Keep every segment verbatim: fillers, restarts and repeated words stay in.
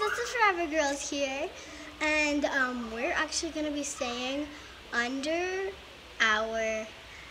it's the Forever Girls here, and um, we're actually going to be staying under our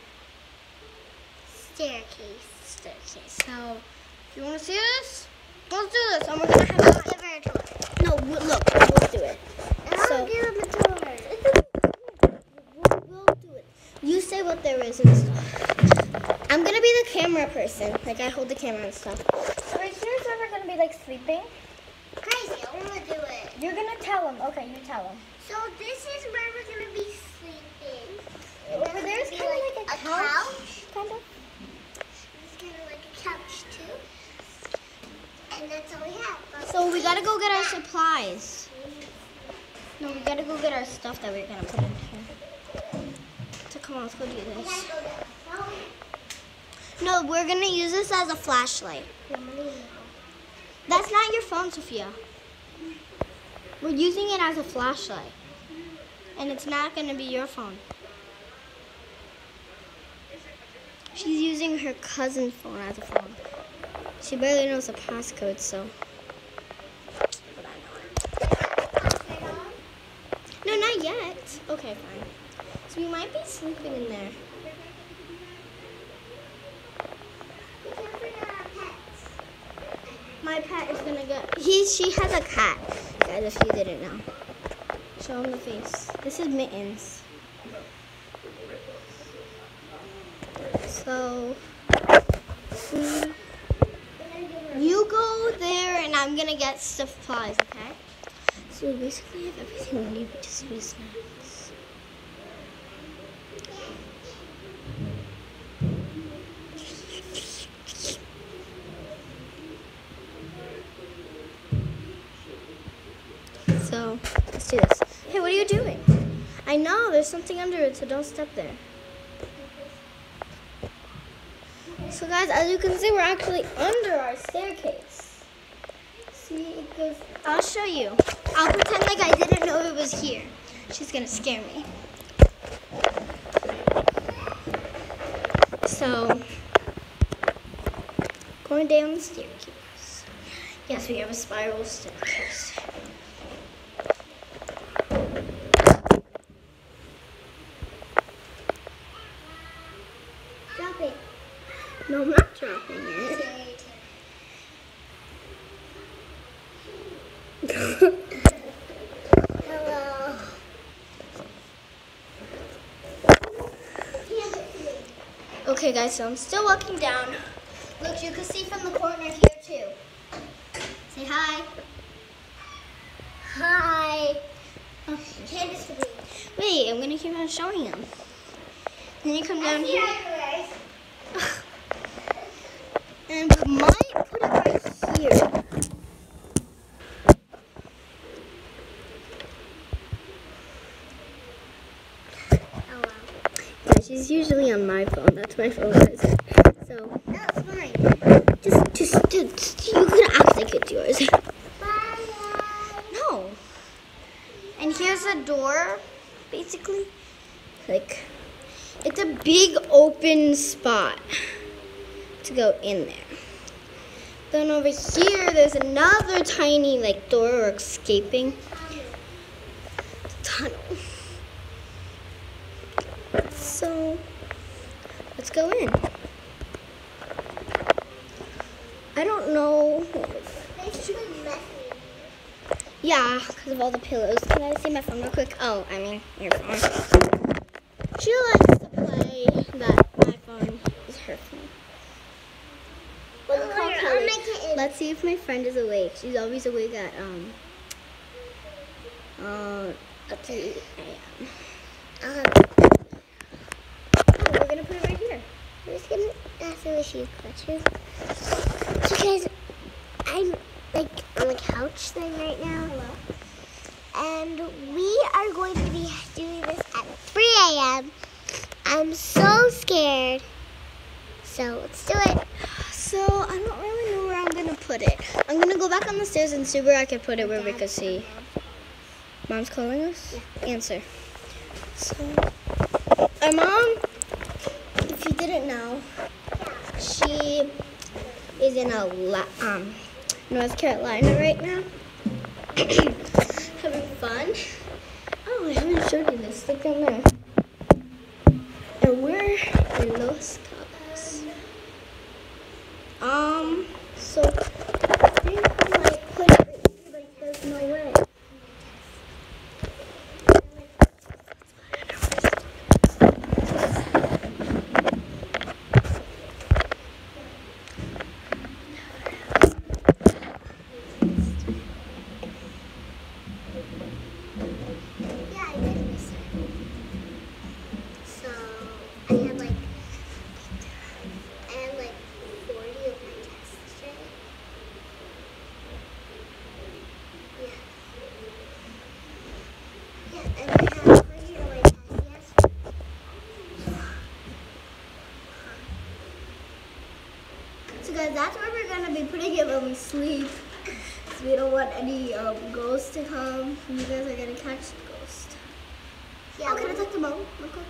staircase. Staircase. So, if you want to see this, let's do this. And we're going to have a give her a tour. No, w- look, we'll do it. And So, I'll give them a tour. we'll, we'll do it. You say what there is and stuff. I'm going to be the camera person. Like, I hold the camera and stuff. So is yours ever going to be like sleeping? Crazy, I want to do it. You're going to tell him. Okay, you tell him. So this is where we're going to be sleeping. Over there's kind of like a, a couch. couch. Kind of. It's kind of like a couch too. And that's all we have. So, we got to go get our supplies. No, we got to go get our stuff that we're going to put in here. So, come on, let's go do We this. gotta go get the phone. No, we're going to use this as a flashlight. That's not your phone, Sophia. We're using it as a flashlight. And it's not going to be your phone. She's using her cousin's phone as a phone. She barely knows the passcode, so. But I know it. No, not yet. Okay, fine. So we might be sleeping in there. We can't forget our pets. My pet is gonna go. He, she has a cat, guys. If you didn't know, show him the face. This is Mittens. So, mm, you go there, and I'm gonna get supplies. Okay? So we basically have everything we need. We just need snacks. So, let's do this. Hey, what are you doing? I know, there's something under it, so don't step there. So guys, as you can see, we're actually under our staircase. See, it goes, I'll show you. I'll pretend like I didn't know it was here. She's gonna scare me. So, going down the staircase. Yes, we have a spiral staircase. Drop it. No, I'm not dropping it. Hello. Okay, guys, so I'm still walking down. Look, you can see from the corner here, too. Say hi. Hi. Oh, Candace, wait, I'm going to keep on showing them. Then you come down here. And we might put it right here. Oh, wow. Yeah, she's usually on my phone. That's my phone, guys. So, That's fine. just, just, just, you can act like it's yours. Bye. No. And here's a door, basically. Like, it's a big open spot to go in there. Then over here, there's another tiny, like, door or escaping tunnel. So, let's go in. I don't know. Basically messy. Yeah, because of all the pillows. Can I see my phone real quick? Oh, I mean, your phone. She likes to play that my phone is her phone. Well, look how Here, cute. I'll make it in. Let's see if my friend is awake. She's always awake at, um, uh, three a m Um, Oh, we're going to put it right here. I'm just gonna ask her if she's clutches. Because I'm like on the couch thing right now. And we are going to be doing this at three a m I'm so scared. So let's do it. So, I don't really know where I'm going to put it. I'm going to go back on the stairs and see where I can put it where we can see. Mom's calling us? Yeah. Answer. So, our mom, if you didn't know, she is in a la- um North Carolina right now. having fun. Oh, I haven't showed you this. Look down there. And we're in Los Cabos. Um, so I think I might put it right here, like there's no way. So guys, that's where we're gonna be putting it when we sleep. So we don't want any um, ghosts to come. You guys are gonna catch the ghost. Yeah. Oh, can I talk to mom real quick?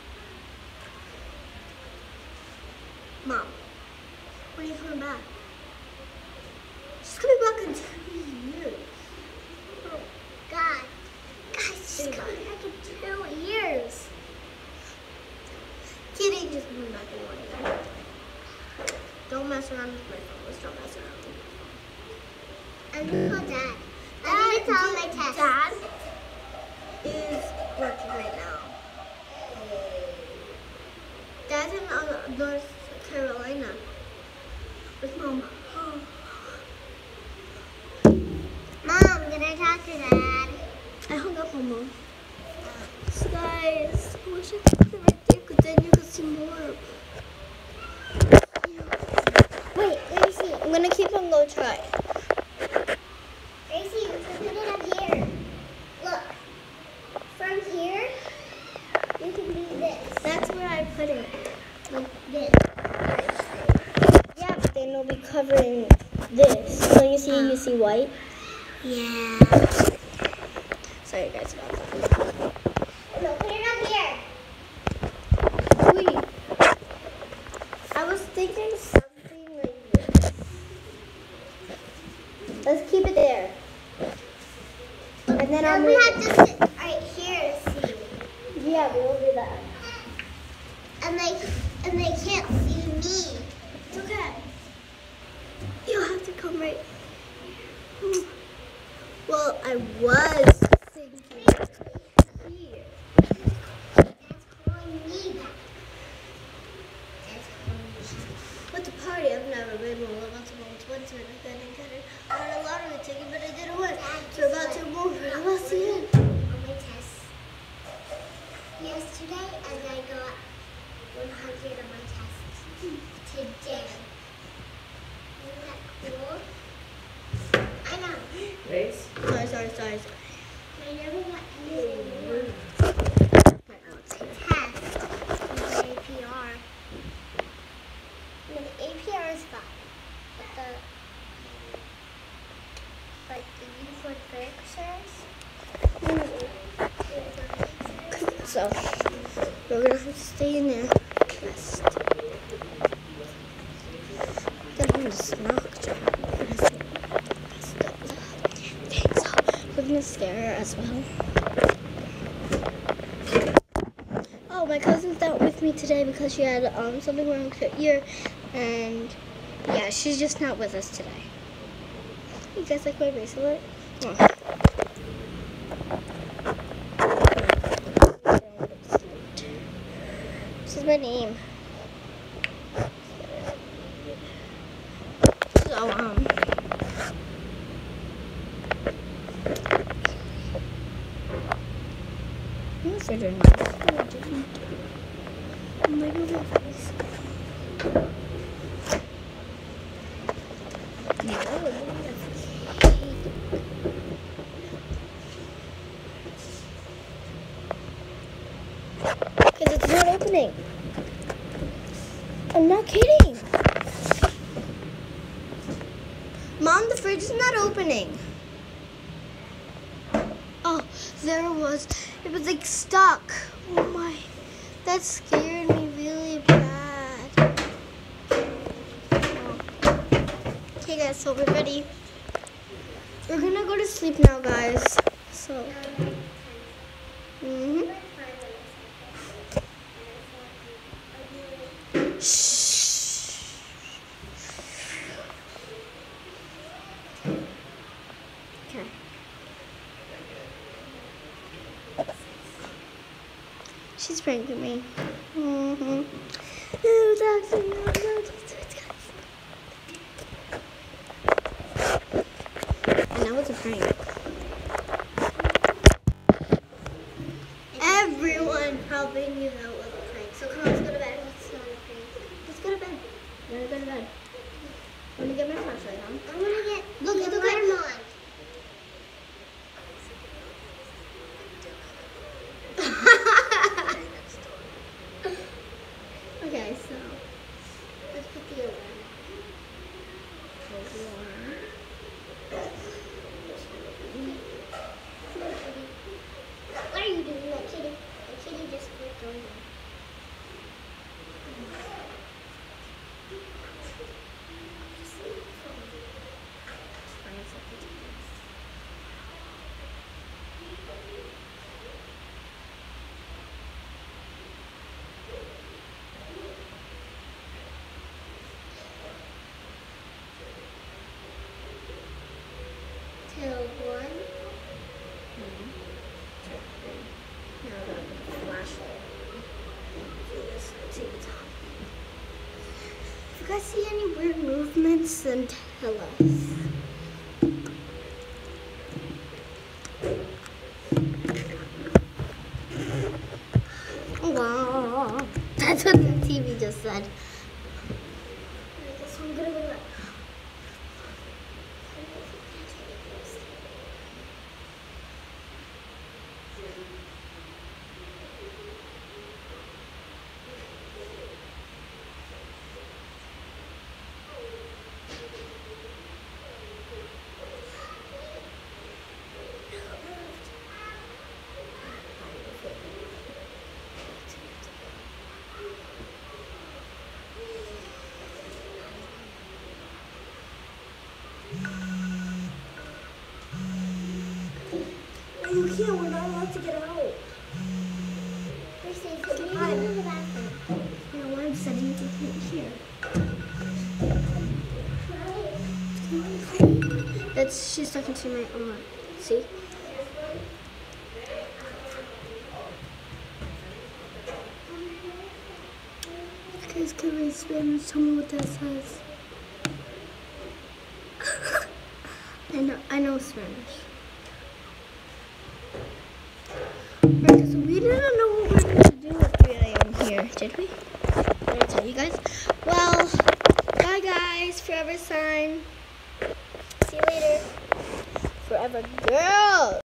Mom, when are you coming back? She's coming back in two years. Oh God, guys, she's coming back in two years. Kidding, just coming back in one year. Don't mess around with my phone. Let's don't mess around with my phone. I'm gonna call Dad. I'm gonna tell him my test. Dad is working right now. Dad's in uh, North Carolina with Mom. Mom, can I talk to Dad? I hung up on Mom. So guys, I wish I could put it right there because then you could see more. Wait, let me see. I'm gonna keep on go try. Gracie, you can put it up here. Look, from here, you can do this. That's where I put it. Like this. Yeah, but then it'll be covering this. So you see, you see white. Yeah. Sorry guys about that. No, put it up here. Wait. I was thinking something like this. Let's keep it there. And then I'll Now move we it. have to sit right here to see. Yeah, we'll do that. And they, and they can't see me. It's okay. You'll have to come right. Well, I was thinking here. That's calling me back. That's calling me. What's a party? I've never been one. About to move once when I didn't get it. I had a lottery ticket, but I didn't win. So about to move it. I lost it. On my test yesterday, and I got one hundred on my test today. Isn't that cool? I know. Grace? Sorry, sorry, sorry, sorry. I never got anything Right now it's on here. test with the A P R. And the A P R is fine, but the like the uniform pictures. So, we're gonna have to stay in there. Rest. Got him to smoke. So, we're gonna stare as well. Oh, my cousin's not with me today because she had um something wrong with her ear, and yeah, she's just not with us today. You guys like my bracelet? Oh. This is my name. So, um, I'm afraid to know. Oh my goodness. Because it's not opening. I'm not kidding. Mom, the fridge is not opening. Oh, there it was. It was like stuck. Oh my. That scared me really bad. Oh. Okay guys, so we're ready. We're gonna go to sleep now, guys. So. Mhm. Shh. Okay. She's pranking me. Mhm. Oh, that's it. And that was a prank. Everyone helping you out with a prank. So come on, let's go to bed. Let's go to bed. Let's go to bed. We're gonna go to bed. I'm gonna get my flashlight on. I'm gonna get Look, the look at- alarm on. Okay, so Let's put the alarm. What are you doing, that kitty? The kitty just clicked on you. Till one. now I gotta put the flashlight. Do this to the top. If you guys see any weird movements, then tell us. Wow. That's what the T V just said. So I'm gonna go back. You can't, we're not allowed to get out. We're safe. Can you go to the bathroom? Yeah, well, I'm setting it here. That's, she's talking to my Oma. See? You guys can read Spanish. Tell me what that says. I know, I know Spanish. Because we didn't know what we were going to do at three A M here, did we? Did I tell you guys? Well, bye guys. Forever sign. See you later. Forever girl.